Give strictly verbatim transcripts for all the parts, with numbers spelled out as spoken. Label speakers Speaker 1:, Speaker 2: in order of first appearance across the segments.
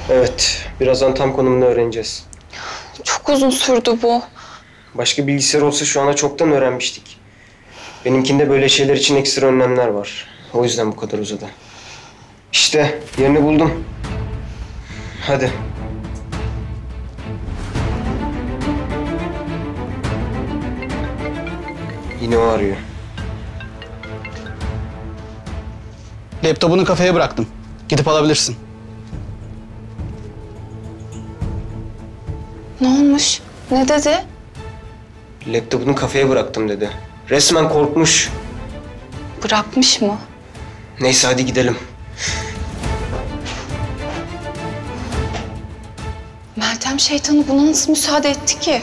Speaker 1: Evet, birazdan tam konumunu öğreneceğiz.
Speaker 2: Çok uzun sürdü bu.
Speaker 1: Başka bilgisayar olsa şu ana çoktan öğrenmiştik. Benimkinde böyle şeyler için ekstra önlemler var. O yüzden bu kadar uzadı. İşte yerini buldum. Hadi. Yine o arıyor.
Speaker 3: Laptopunu kafeye bıraktım. Gidip alabilirsin.
Speaker 2: Ne olmuş? Ne dedi?
Speaker 1: Laptopunu kafeye bıraktım dedi. Resmen korkmuş.
Speaker 2: Bırakmış mı?
Speaker 1: Neyse hadi gidelim.
Speaker 2: Meltem şeytanı buna nasıl müsaade etti ki?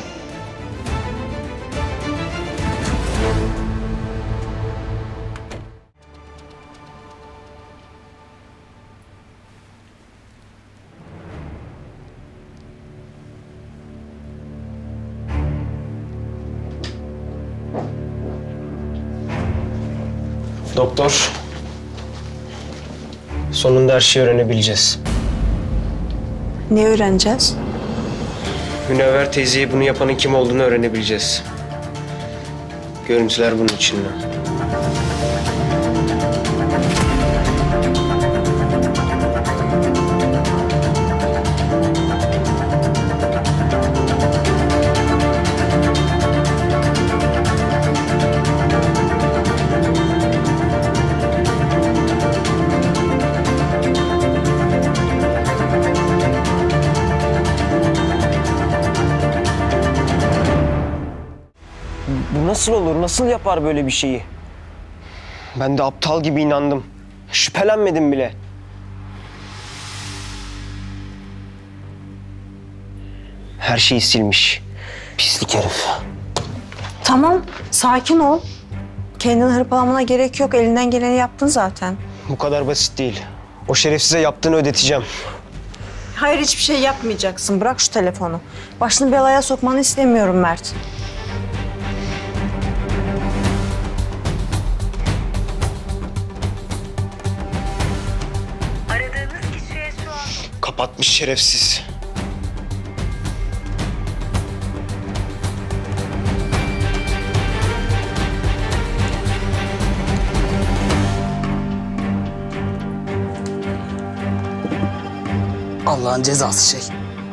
Speaker 1: Doktor. Sonunda her şeyi öğrenebileceğiz.
Speaker 4: Ne öğreneceğiz?
Speaker 1: Münevver teyzeye bunu yapanın kim olduğunu öğrenebileceğiz. Görüntüler bunun içinde. Bu nasıl olur? Nasıl yapar böyle bir şeyi? Ben de aptal gibi inandım. Şüphelenmedim bile. Her şeyi silmiş. Pislik herif.
Speaker 4: Tamam, sakin ol. Kendini hırpalamana gerek yok. Elinden geleni yaptın zaten.
Speaker 1: Bu kadar basit değil. O şerefsize yaptığını ödeteceğim.
Speaker 4: Hayır, hiçbir şey yapmayacaksın. Bırak şu telefonu. Başını belaya sokmanı istemiyorum Mert.
Speaker 1: Kapatmış şerefsiz.
Speaker 3: Allah'ın cezası şey.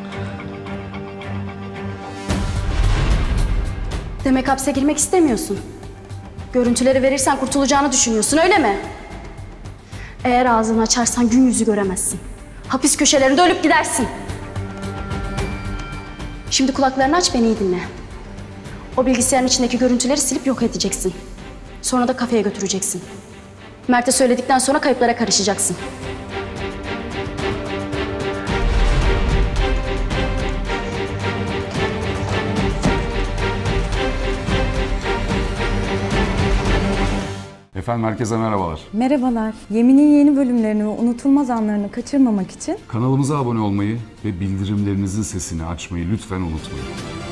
Speaker 5: Demek hapse girmek istemiyorsun. Görüntüleri verirsen kurtulacağını düşünüyorsun, öyle mi? Eğer ağzını açarsan gün yüzü göremezsin. Hapis köşelerinde ölüp gidersin. Şimdi kulaklarını aç, beni iyi dinle. O bilgisayarın içindeki görüntüleri silip yok edeceksin. Sonra da kafeye götüreceksin. Mert'e söyledikten sonra kayıplara karışacaksın.
Speaker 6: Efendim herkese merhabalar.
Speaker 7: Merhabalar. Yemin'in yeni bölümlerini ve unutulmaz anlarını kaçırmamak için
Speaker 6: Kanalımıza abone olmayı ve bildirimlerinizin sesini açmayı lütfen unutmayın.